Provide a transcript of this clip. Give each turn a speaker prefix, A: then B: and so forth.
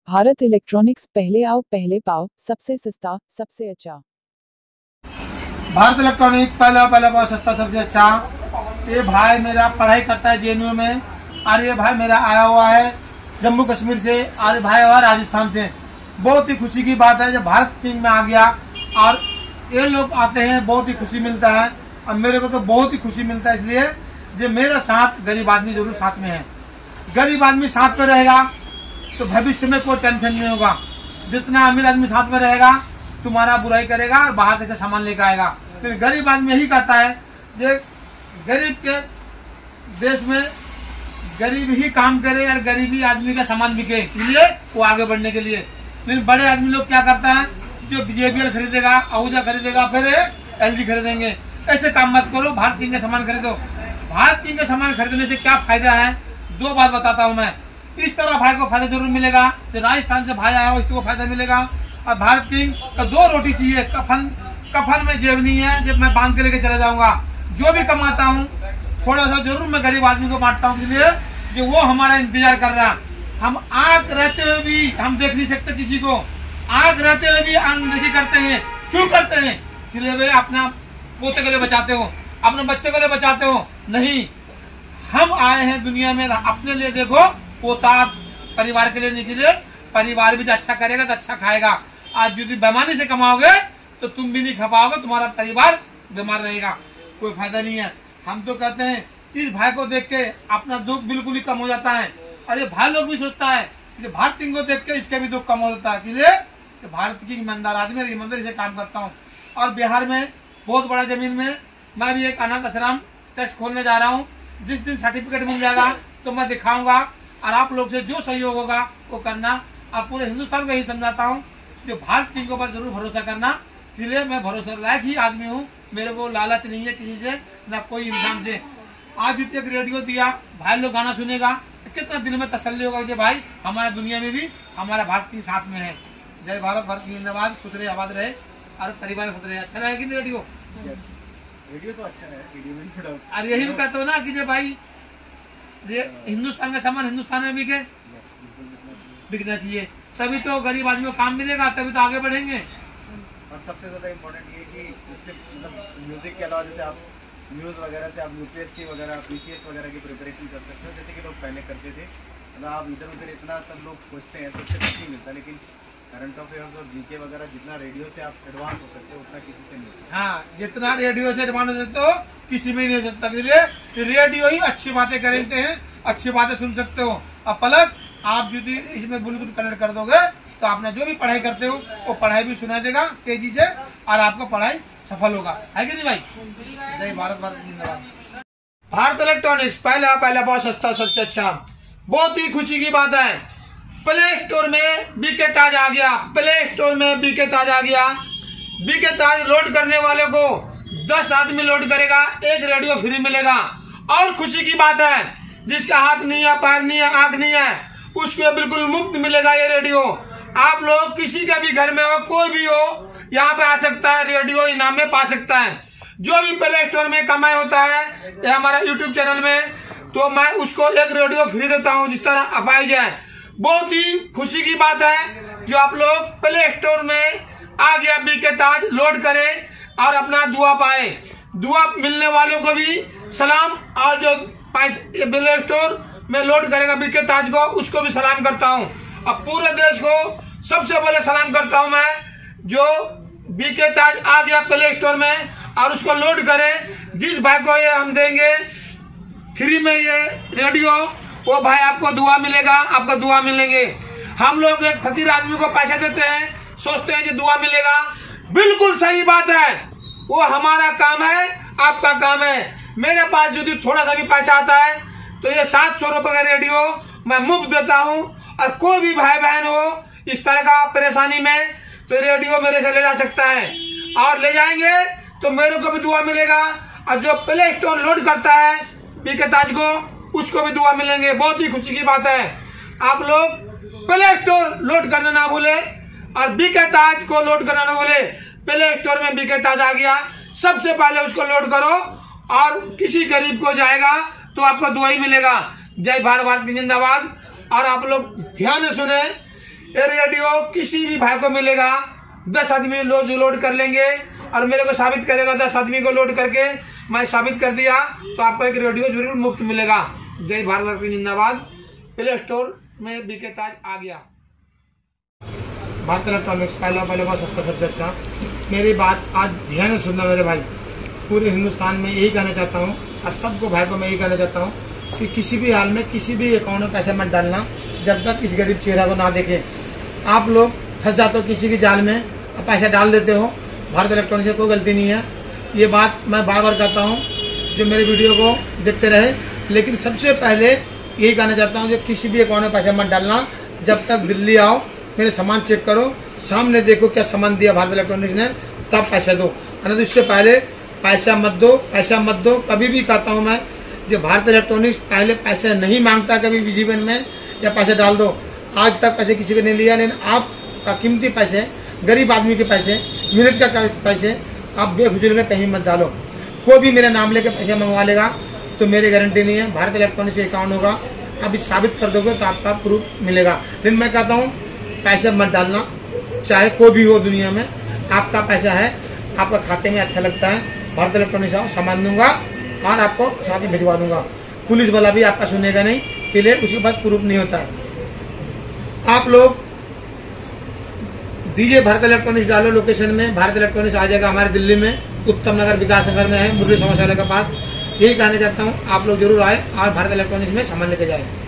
A: Bharat electronics, पहले आओ पहले पाओ, सबसे सस्ता सबसे अच्छा।
B: भारत इलेक्ट्रॉनिक्स, पहला पाओ, सस्ता सबसे अच्छा। ये भाई मेरा पढ़ाई करता है JNU में, और ये भाई मेरा आया हुआ है जम्मू कश्मीर से, और भाई और राजस्थान से। बहुत ही खुशी की बात है जब भारत किंग में आ गया और ये लोग आते हैं, बहुत ही खुशी मिलता है। और मेरे को तो बहुत ही खुशी मिलता है, इसलिए जो मेरा साथ गरीब आदमी जरूर साथ में है। गरीब आदमी साथ में रहेगा तो भविष्य में कोई टेंशन नहीं होगा। जितना अमीर आदमी साथ में रहेगा तुम्हारा बुराई करेगा और बाहर से सामान लेकर आएगा। फिर गरीब आदमी यही कहता है जो गरीब के देश में गरीब ही काम करे और गरीबी आदमी का सामान बिके, इसलिए वो आगे बढ़ने के लिए। लेकिन बड़े आदमी लोग क्या करता है, जो JBL खरीदेगा, आहूजा खरीदेगा, फिर LG खरीदेंगे। ऐसे काम मत करो, भारत किंग का सामान खरीदो। भारत किंग का सामान खरीदने से क्या फायदा है, दो बात बताता हूँ मैं। इस तरह भाई को फायदा जरूर मिलेगा, जो राजस्थान से भाई आया हो इसको फायदा मिलेगा। और भारत किंग का 2 रोटी चाहिए, कफन में जेब नहीं है, जब मैं बांध के लेके चला जाऊंगा। जो भी कमाता हूँ थोड़ा सा जरूर मैं गरीब आदमी को बांटता हूँ, इसलिए जो वो हमारा इंतजार कर रहा। हम आग रहते हुए भी हम देख नहीं सकते किसी को, आग रहते हुए भी अनदेखी करते हैं। क्यों करते हैं? इसलिए वे अपना पोते के लिए बचाते हो, अपने बच्चे के लिए बचाते हो। नहीं, हम आए हैं दुनिया में अपने लिए। देखो, पोता परिवार के लिए निकले, परिवार भी जो अच्छा करेगा तो अच्छा खाएगा। आज यदि बेईमानी से कमाओगे तो तुम भी नहीं खा पाओगे, तुम्हारा परिवार बीमार रहेगा, कोई फायदा नहीं है। हम तो कहते हैं इस भाई को देख के अपना दुख बिल्कुल ही कम हो जाता है। और ये भाई लोग भी सोचता है कि भारत किंग को देख के इसके भी दुख कम हो जाता है, इसलिए भारत की ईमानदार आदमी, ईमानदारी से काम करता हूँ। और बिहार में बहुत बड़ा जमीन में मैं भी एक अनाथ आश्रम ट्रस्ट खोलने जा रहा हूँ। जिस दिन सर्टिफिकेट मिल जाएगा तो मैं दिखाऊंगा, और आप लोग से जो सहयोग होगा वो करना। और पूरे हिंदुस्तान को यही समझाता हूँ जो भारत किंग के ऊपर जरूर भरोसा करना, इसलिए मैं भरोसा लायक ही आदमी हूँ। मेरे को लालच नहीं है किसी से, ना कोई इंसान से। आज एक रेडियो दिया, भाई लोग गाना सुनेगा, कितना दिल में तसल्ली होगा कि भाई हमारा दुनिया में भी हमारा भारत किंग साथ में है। जय भारत, भारत की जिंदाबाद, खुश रहे, आबाद रहे और परिवार साथ रहे। अच्छा रहे कि रेडियो?
C: रेडियो तो अच्छा है, रेडियो में थोड़ा।
B: और यही भी कहते हो ना कि जो भाई हिंदुस्तान का सामान हिंदुस्तान में बिके, बिकना चाहिए, तभी तो गरीब आदमी को काम मिलेगा, तभी तो आगे बढ़ेंगे।
C: और सबसे ज्यादा इम्पोर्टेंट ये कि इससे मतलब म्यूजिक के अलावा जैसे आप न्यूज़ वगैरह से आप UPSC वगैरह PCS वगैरह की प्रिपरेशन कर सकते हो, जैसे कि लोग पहले करते थे। मतलब आप इधर उधर इतना सब लोग खोजते हैं तो उससे कुछ नहीं मिलता, लेकिन करंट अफेयर्स और GK वगैरह जितना रेडियो से आप एडवांस हो सकते हो उतना किसी से नहीं।
B: हाँ, जितना रेडियो से एडवांस हो सकते हो किसी में नहीं हो सकता, इसलिए रेडियो ही अच्छी बातें करते हैं, अच्छी बातें सुन सकते हो। और प्लस आप यदि इसमें ब्लूटूथ कनेक्ट कर दोगे तो आपने जो भी पढ़ाई करते हो वो पढ़ाई भी सुना देगा तेजी से, और आपका पढ़ाई सफल होगा। है कि नहीं भाई? जय भारत, भारत जिंदाबाद। भारत इलेक्ट्रॉनिक्स, पहला बहुत सस्ता सबसे अच्छा। बहुत ही खुशी की बात है, प्ले स्टोर में BK ताज आ गया। प्ले स्टोर में BK ताज आ गया। BK ताज लोड करने वाले को 10 आदमी लोड करेगा, 1 रेडियो फ्री मिलेगा। और खुशी की बात है, जिसका हाथ नहीं है, पैर नहीं है, आंख नहीं है, उसको बिल्कुल मुफ्त मिलेगा ये रेडियो। आप लोग किसी का भी घर में हो, कोई भी हो, यहाँ पे आ सकता है, रेडियो इनाम में पा सकता है। जो भी प्ले स्टोर में कमाई होता है या हमारा YouTube चैनल में, तो मैं उसको 1 रेडियो फ्री देता हूँ, जिस तरह अपाइज है। बहुत ही खुशी की बात है जो आप लोग प्ले स्टोर में आ गया BK ताज, लोड करें और अपना दुआ पाए। दुआ मिलने वालों को भी सलाम, और जो प्ले स्टोर में लोड करेगा BK ताज को, उसको भी सलाम करता हूँ। अब पूरे देश को सबसे पहले सलाम करता हूँ मैं, जो BK ताज आ गया प्ले स्टोर में और उसको लोड करे। जिस भाई को ये हम देंगे फ्री में ये रेडियो, वो भाई आपको दुआ मिलेगा, आपका दुआ मिलेंगे। हम लोग एक फकीर आदमी को पैसे देते हैं, सोचते हैं कि दुआ मिलेगा, बिल्कुल सही बात है। वो हमारा काम है, आपका काम है। मेरे पास यदि थोड़ा सा भी पैसा आता है तो ये 700 रुपए का रेडियो मैं मुफ्त देता हूँ। और कोई भी भाई बहन हो इस तरह का परेशानी में, तो रेडियो मेरे से ले जा सकता है, और ले जाएंगे तो मेरे को भी दुआ मिलेगा। और जो प्ले स्टोर लोड करता है BK ताज को, उसको भी दुआ मिलेंगे। बहुत ही खुशी की बात है। आप लोग प्ले स्टोर लोड करना ना भूले और BK ताज को लोड करना ना भूले। प्ले स्टोर में BK ताज आ गया, सबसे पहले उसको लोड करो, और किसी गरीब को जाएगा तो आपको दुआ ही मिलेगा। जय भारत, भारत की जिंदाबाद। और आप लोग ध्यान से सुने, ये रेडियो किसी भी भाई को मिलेगा, 10 आदमी लोड कर लेंगे और मेरे को साबित करेगा, 10 आदमी को लोड करके मैं साबित कर दिया तो आपको एक रेडियो जरूर मुफ्त मिलेगा। जय भारत जिंदाबाद। प्ले स्टोर में बीके ताज आ गया। भारत इलेक्ट्रॉनिक्स पहले बहुत सस्ता, सबसे अच्छा। मेरी बात आज ध्यान से सुनना मेरे भाई, पूरे हिंदुस्तान में यही कहना चाहता हूँ और सबको भाई को मैं यही कहना चाहता हूँ कि किसी भी हाल में किसी भी अकाउंट में पैसा मत डालना जब तक इस गरीब चेहरा को ना देखें। आप लोग फंस जाते हो किसी की जाल में और पैसा डाल देते हो। भारत इलेक्ट्रॉनिक्स से कोई गलती नहीं है, ये बात मैं बार बार कहता हूँ जो मेरे वीडियो को देखते रहे। लेकिन सबसे पहले यही कहना चाहता हूँ कि किसी भी अकाउंट में पैसा मत डालना जब तक दिल्ली आओ, मेरे सामान चेक करो, सामने देखो क्या सामान दिया भारत इलेक्ट्रॉनिक्स ने, तब पैसा दो। तो इससे पहले पैसा मत दो। कभी भी कहता हूँ मैं, जो भारत इलेक्ट्रॉनिक्स पहले पैसा नहीं मांगता कभी भी जीवन में, या पैसे डाल दो। आज तक पैसे किसी को नहीं लिया, लेकिन आपका कीमती पैसे, गरीब आदमी के पैसे, मिनट का पैसे आप बेफिजूल में कहीं मत डालो। कोई भी मेरा नाम लेकर पैसे मंगवा लेगा तो मेरी गारंटी नहीं है भारत इलेक्ट्रॉनिक्स अकाउंट होगा। अभी साबित कर दोगे तो आपका प्रूफ मिलेगा। लेकिन मैं कहता हूँ पैसे मत डालना, चाहे कोई भी हो दुनिया में। आपका पैसा है, आपका खाते में अच्छा लगता है, भारत इलेक्ट्रॉनिक्स आओ, सामान दूंगा और आपको साथ ही भिजवा दूंगा। पुलिस वाला भी आपका सुनेगा नहीं, इसलिए उसके पास प्रूफ नहीं होता है। आप लोग दीजिए भारत इलेक्ट्रॉनिक्स, डालो लोकेशन में, भारत इलेक्ट्रॉनिक्स आ जाएगा हमारे दिल्ली में, उत्तम नगर विकास नगर में है, मुरली समाचालय के पास। यही कहना चाहता हूँ आप लोग जरूर आए और भारत इलेक्ट्रॉनिक्स में सामान लेके जाए।